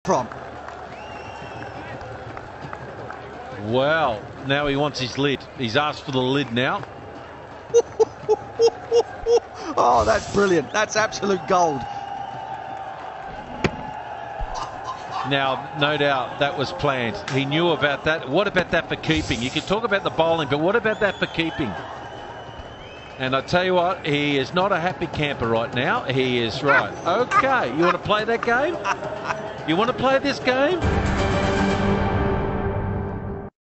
from. Well, now he wants his lid. He's asked for the lid now. Oh, that's brilliant. That's absolute gold. Now, no doubt that was planned. He knew about that. What about that for keeping? You can talk about the bowling, but what about that for keeping? And I tell you what, he is not a happy camper right now. He is right. Okay, you want to play that game? You want to play this game?